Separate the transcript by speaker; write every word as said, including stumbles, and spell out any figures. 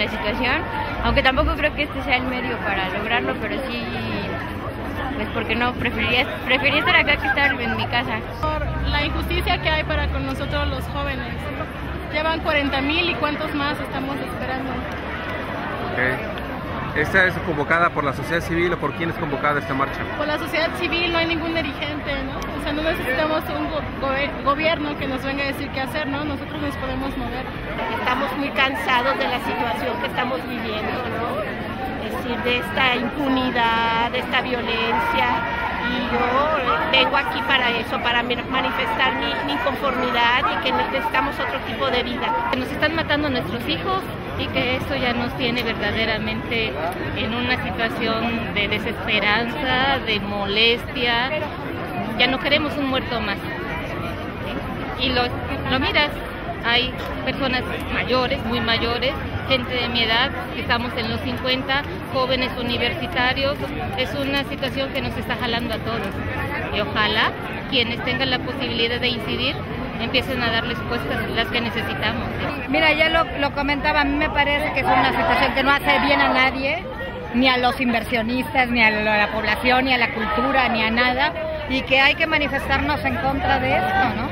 Speaker 1: la situación, aunque tampoco creo que este sea el medio para lograrlo, pero sí, pues porque no, preferiría, preferiría estar acá que estar en mi casa.
Speaker 2: Por la injusticia que hay para con nosotros los jóvenes. Llevan cuarenta mil y cuántos más estamos esperando.
Speaker 3: Okay. ¿Esta es convocada por la sociedad civil o por quién es convocada esta marcha?
Speaker 2: Por la sociedad civil, no hay ningún dirigente, ¿no? O sea, no necesitamos un go go gobierno que nos venga a decir qué hacer, ¿no? Nosotros nos podemos mover.
Speaker 4: Estamos muy cansados de la situación que estamos viviendo, ¿no? Es decir, de esta impunidad, de esta violencia. Y yo vengo aquí para eso, para manifestar mi, mi inconformidad y que necesitamos otro tipo de vida.
Speaker 1: Nos están matando a nuestros hijos y que esto ya nos tiene verdaderamente en una situación de desesperanza, de molestia. Ya no queremos un muerto más. Y lo, lo miras, hay personas mayores, muy mayores, gente de mi edad, que estamos en los cincuenta, jóvenes universitarios. Es una situación que nos está jalando a todos. Y ojalá quienes tengan la posibilidad de incidir empiecen a darles respuestas las que necesitamos.
Speaker 5: Mira, ya lo, lo comentaba, a mí me parece que es una situación que no hace bien a nadie, ni a los inversionistas, ni a la población, ni a la cultura, ni a nada, y que hay que manifestarnos en contra de esto, ¿no?